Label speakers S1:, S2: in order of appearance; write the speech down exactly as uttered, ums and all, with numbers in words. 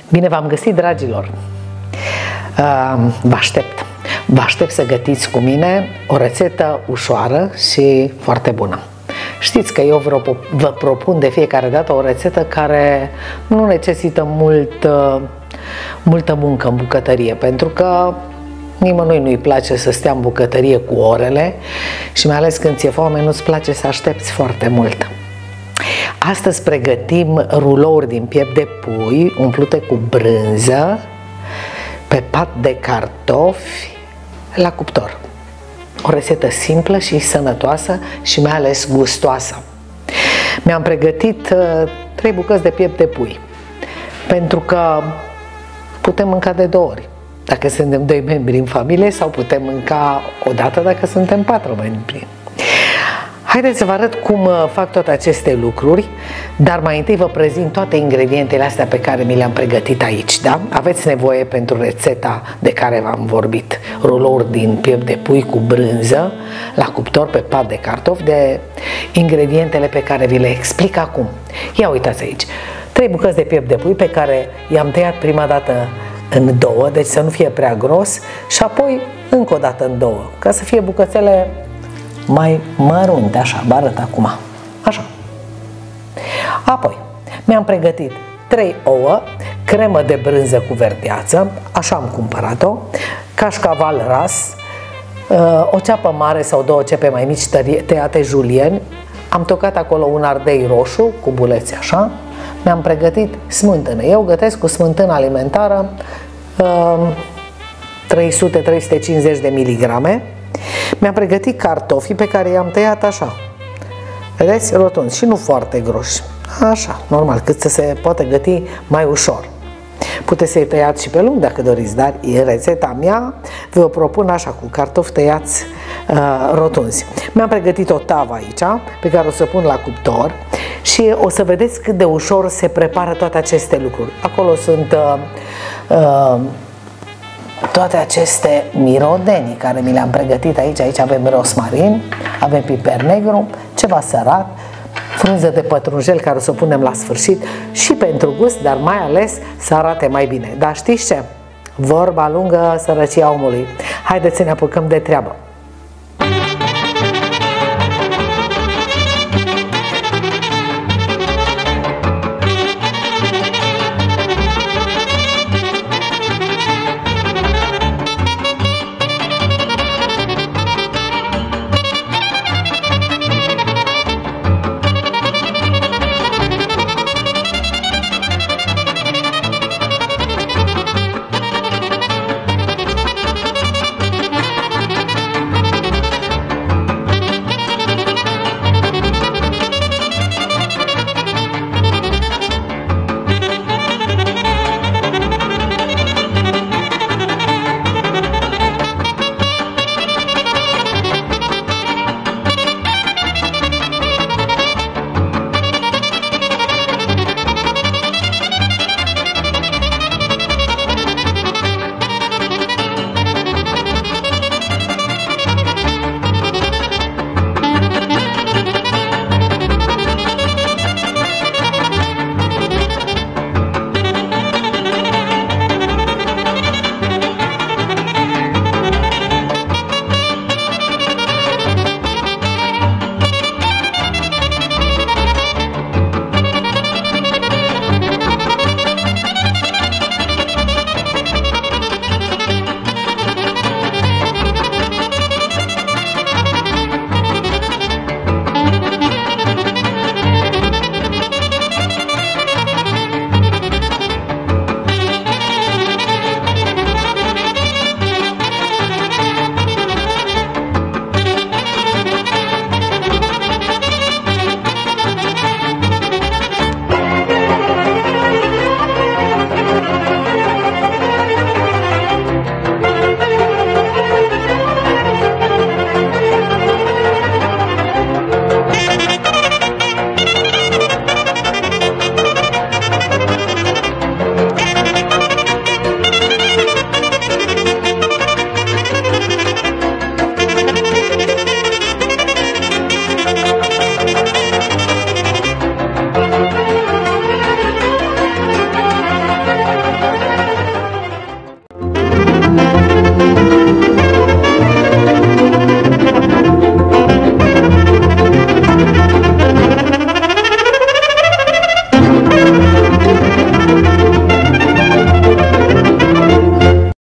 S1: Bine v-am găsit, dragilor! Vă aștept! Vă aștept să gătiți cu mine o rețetă ușoară și foarte bună. Știți că eu vă propun de fiecare dată o rețetă care nu necesită mult, multă muncă în bucătărie, pentru că nimănui nu-i place să stea în bucătărie cu orele și mai ales când ți-e foame nu-ți place să aștepți foarte mult. Astăzi pregătim rulouri din piept de pui umplute cu brânză pe pat de cartofi la cuptor. O rețetă simplă și sănătoasă și mai ales gustoasă. Mi-am pregătit trei bucăți de piept de pui, pentru că putem mânca de două ori dacă suntem doi membri în familie sau putem mânca o dată dacă suntem patru membri. Haideți să vă arăt cum fac toate aceste lucruri, dar mai întâi vă prezint toate ingredientele astea pe care mi le-am pregătit aici, da? Aveți nevoie pentru rețeta de care v-am vorbit, rulouri din piept de pui cu brânză la cuptor pe pat de cartofi, de ingredientele pe care vi le explic acum. Ia uitați aici, trei bucăți de piept de pui pe care i-am tăiat prima dată în două, deci să nu fie prea gros, și apoi încă o dată în două, ca să fie bucățele mai mărunte, așa, vă arăt acum, așa. Apoi, mi-am pregătit trei ouă, cremă de brânză cu verdeață, așa am cumpărat-o, cașcaval ras, o ceapă mare sau două cepe mai mici tăiate julieni, am tocat acolo un ardei roșu cu buleți așa, mi-am pregătit smântână. Eu gătesc cu smântână alimentară trei sute - trei sute cincizeci de miligrame. Mi-am pregătit cartofii pe care i-am tăiat așa, vedeți, rotunzi și nu foarte groși, așa, normal, cât să se poată găti mai ușor. Puteți să-i tăiați și pe lung dacă doriți, dar e rețeta mea, vă propun așa, cu cartofi tăiați uh, rotunzi. Mi-am pregătit o tavă aici, pe care o să pun la cuptor și o să vedeți cât de ușor se prepară toate aceste lucruri. Acolo sunt uh, uh, toate aceste mirodenii care mi le-am pregătit aici. Aici avem rosmarin, avem piper negru, ceva sărat, frunză de pătrunjel care o să o punem la sfârșit și pentru gust, dar mai ales să arate mai bine. Dar știți ce? Vorba lungă, sărăcia omului. Haideți să ne apucăm de treabă.